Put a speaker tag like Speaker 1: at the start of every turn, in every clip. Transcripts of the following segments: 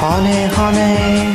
Speaker 1: Honey, honey.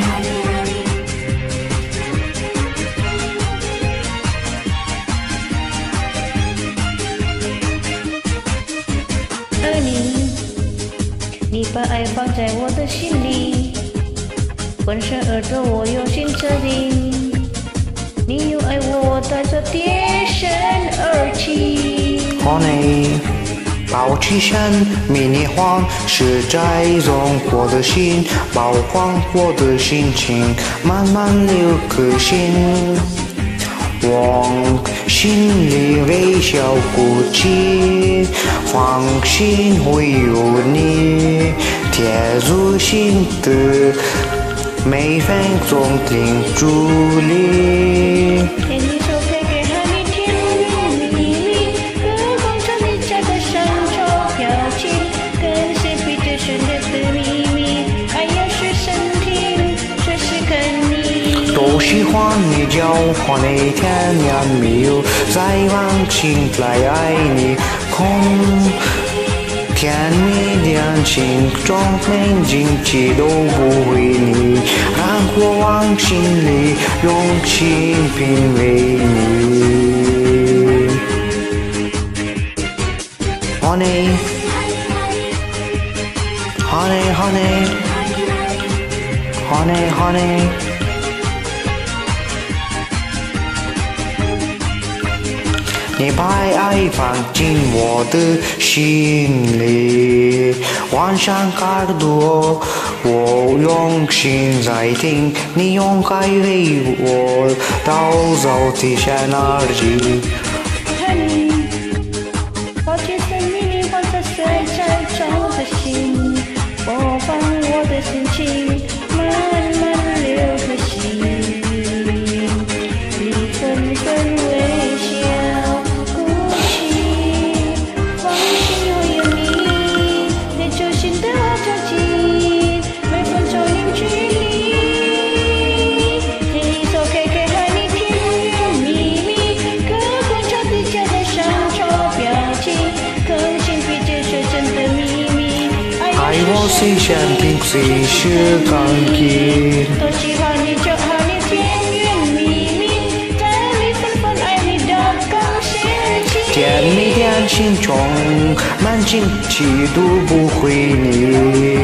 Speaker 2: Honey, 你把爱放在我的心里，浑身而着我用心设定。你又爱我，我带着蝶声而起。
Speaker 1: Honey， 抱起身，迷你晃，是在融我的心，包晃我的心情，慢慢留颗心，往心里微笑哭泣，放心会有你，贴入心的每分钟停住你。
Speaker 2: 牵你手可以给和你甜言蜜语，歌光着你家的山川飘起，跟谁比最深烈的秘密，爱要随身听，随时跟你。
Speaker 1: 都喜欢你叫唤你甜言蜜语，再往心来爱你，空甜蜜恋情中每惊奇都不会腻，让我往心里用心品味你。Honey, honey, honey, honey, honey。你把爱放进我的心里，晚上耳朵我用心在听，你用爱为我打造地下耳机。
Speaker 2: Honey， 抱起身迷你黄色色彩中的心，播放我的心情，慢慢流颗心，你纷纷微笑。
Speaker 1: 爱我谁先听谁是钢琴，
Speaker 2: 都喜欢你就和你甜言蜜语，在你纷纷爱你的刚心情，
Speaker 1: 甜蜜恋情中满惊奇都不会腻，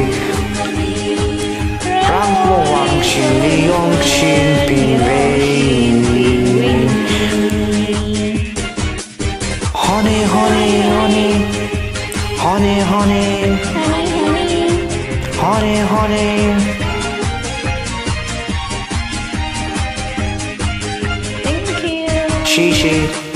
Speaker 1: 让我往心里用心品味你。Honey, honey, honey, honey, honey, honey, honey。
Speaker 2: Thank you。
Speaker 1: 谢谢。